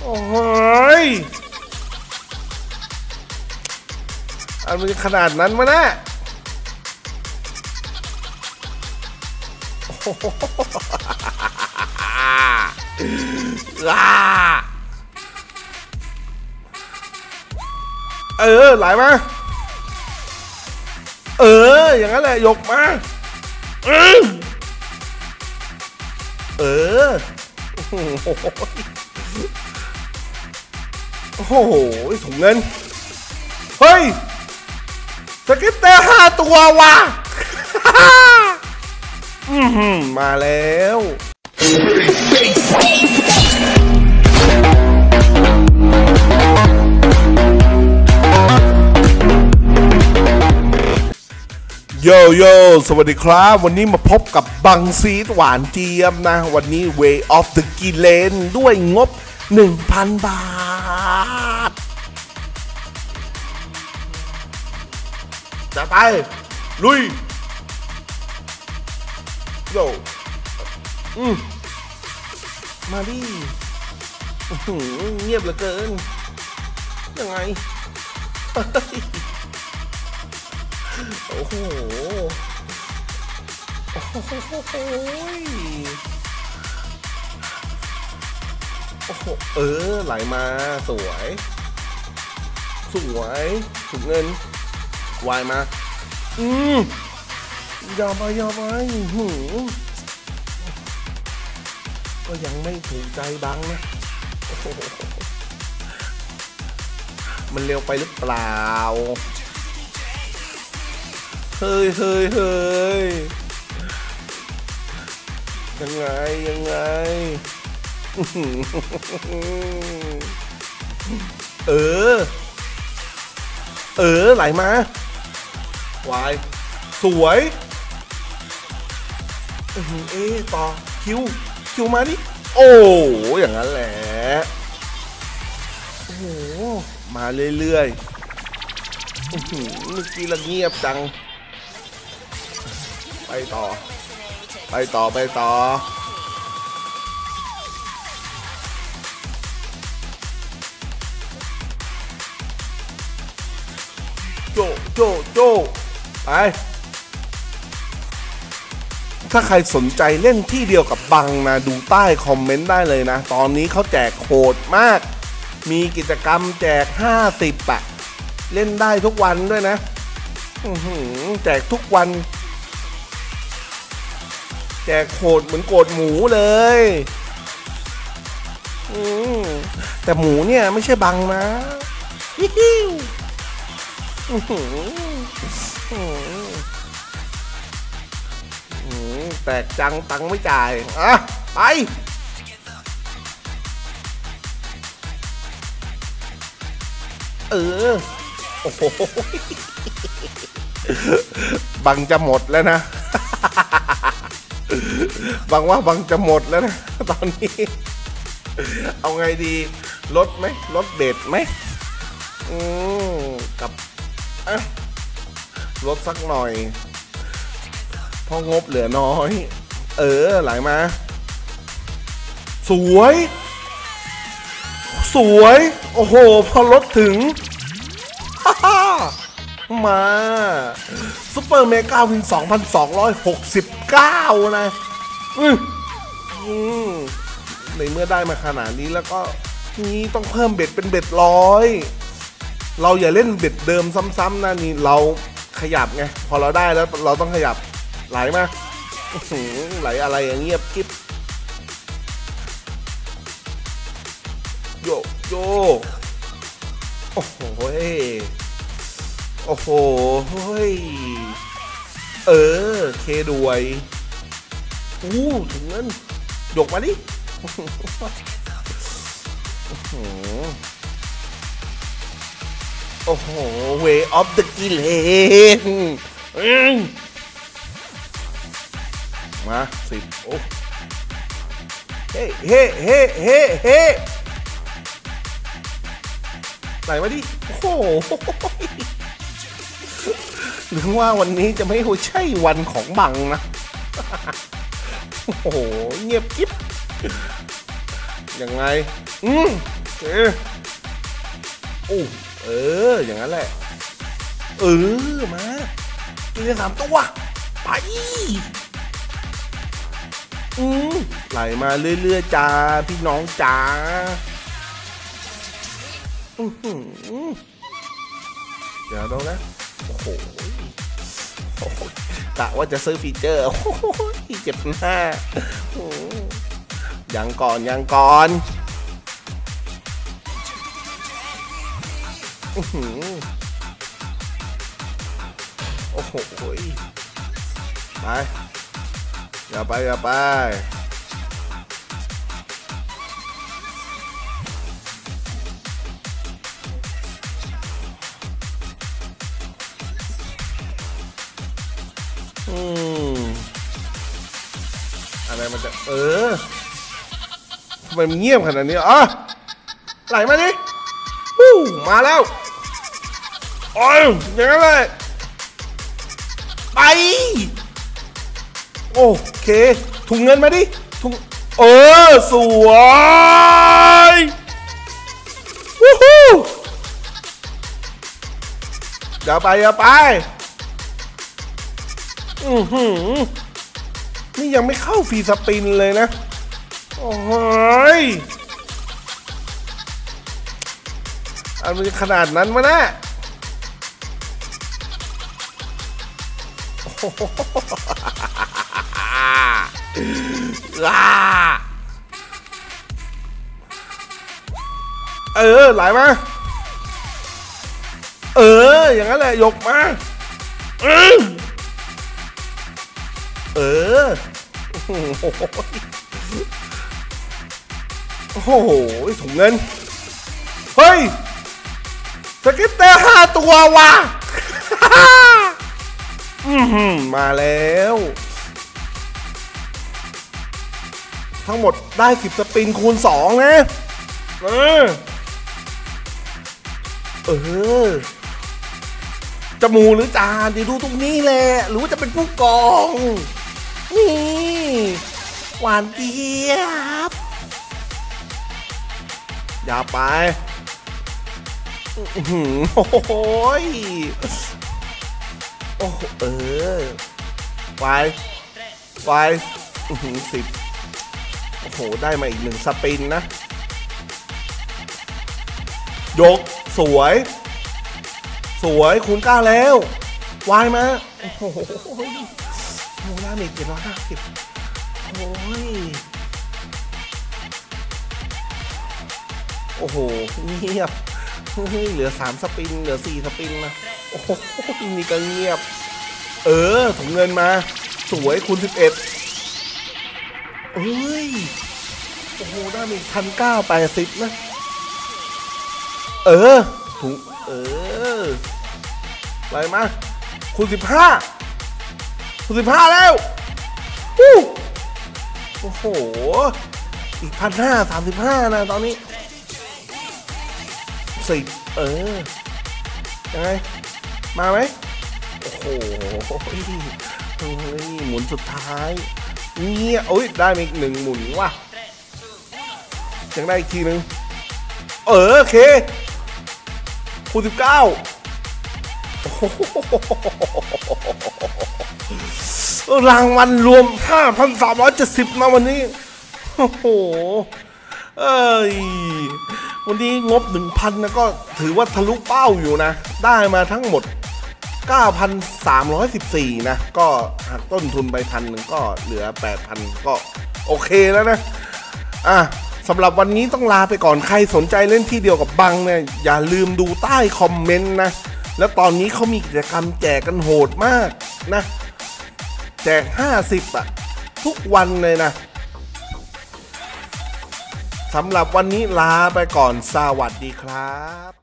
โอ้ยอันมันขนาดนั้นมาแน่ไหลมาอย่างนั้นแหละยกมาโอ้โหถุงเงินเฮ้ยสเก็ตเตอร์5 ตัวว่ะมาแล้วโยสวัสดีครับวันนี้มาพบกับบังซีดหวานเจี๊ยบนะวันนี้ Way of the Gilen ด้วยงบ 1,000 บาทจะไปลุยโยมาดิเงียบเหลือเกินยังไงโอ้โหไหลมาสวยถุงเงินวายมายอมไปก็ยังไม่ถูกใจบังนะมันเร็วไปหรือเปล่าเฮ้ยยังไงไหลมาวายสวยต่อคิวมาดิโอ้อย่างนั้นแหละโอ้โหมาเรื่อยๆเมื่อกี้ละเงียบจังไปต่อโจไปถ้าใครสนใจเล่นที่เดียวกับบังนะดูใต้คอมเมนต์ได้เลยนะตอนนี้เขาแจกโหดมากมีกิจกรรมแจก50อะเล่นได้ทุกวันด้วยนะแจกทุกวันแจกโหดเหมือนโกดหมูเลยแต่หมูเนี่ยไม่ใช่บังนะแตกจังตังไม่จ่ายไปโอ้โหบังจะหมดแล้วนะบังว่าบังจะหมดแล้วนะตอนนี้เอาไงดีลดไหมลดเบ็ดไหมกับลดสักหน่อยเพราะงบเหลือน้อยไหลมาสวยโอ้โหพอลดถึงมาซุปเปอร์เมกาวิน 2,269 นะในเมื่อได้มาขนาดนี้แล้วก็นี่ต้องเพิ่มเบ็ดเป็นเบ็ด100เราอย่าเล่นเบ็ดเดิมซ้ำๆนะนี่เราขยับไงพอเราได้แล้วเราต้องขยับไหลมาไหลอะไรอย่างเงียบกิ๊บโยโอ้โหเคด้วยถึงเงินยกมาดิโอ้โห Way of the Gilen มา10โอ้เฮ้ไหลมาดิโอ้โหหรือว่าวันนี้จะไม่ใช่วันของบังนะโอ้โหเงียบกิ๊บยังไงเออโอ้อย่างนั้นแหละมากิน3 ตัวไปไหลมาเรื่อยๆจ้าพี่น้องจ้าเดี๋ยวดูนะโอ้โหกะว่าจะซื้อฟีเจอร์โอ้โหเจ็บหน้ายังก่อนโอ้โหไปอย่าไปอะไรมันจะทำไมมันเงียบขนาดนี้ไหลมาดิมาแล้วอย่างนั้นเลยไปโอเคถุงเงินมาดิถุงสวยวู้ฮู้อย่าไปนี่ยังไม่เข้าฟรีสปินเลยนะโอ้ยอันมันขนาดนั้นมานะไหลมาอย่างนั้นแหละยกมาโอ้โหถุงเงินเฮ้ยสกิปเตอร์5 ตัวว่ะมาแล้วทั้งหมดได้10 สปินคูณ 2นะจมูกหรือจานเดี๋ยวดูตรงนี้แหละหรือว่าจะเป็นผู้กองนี่หวานเจี๊ยบอย่าไปโอ้โหไป10โอ้โหได้มาอีก1 สปินนะยกสวยคูณ 9แล้ววายมาโอ้โหหน้าเมก750โอ้โหเงียบเหลือ3 สปินเหลือ4 สปินนะโอ้โหนี่ก็เงียบถุงเงินมาสวยคูณ 11โอ้โหได้มี1,980นะถุงอะไรมาคูณ 15แล้วโอ้โหอีก1,535นะตอนนี้10ยังไงมาไหมโอ้โหหมุนสุดท้ายเนี่ยได้อีก1 หมุนว่ะยังได้อีกทีนึงโอเคคูณ 19รางวัลรวม 5,370 นะวันนี้โอ้โหวันนี้งบ 1,000 นะก็ถือว่าทะลุเป้าอยู่นะได้มาทั้งหมด 9,314 นะก็หักต้นทุนไป1,000ก็เหลือ 8,000 ก็โอเคแล้วนะสำหรับวันนี้ต้องลาไปก่อนใครสนใจเล่นที่เดียวกับบังเนี่ยอย่าลืมดูใต้คอมเมนต์นะแล้วตอนนี้เขามีกิจกรรมแจกกันโหดมากนะแจก50ทุกวันเลยนะสำหรับวันนี้ลาไปก่อนสวัสดีครับ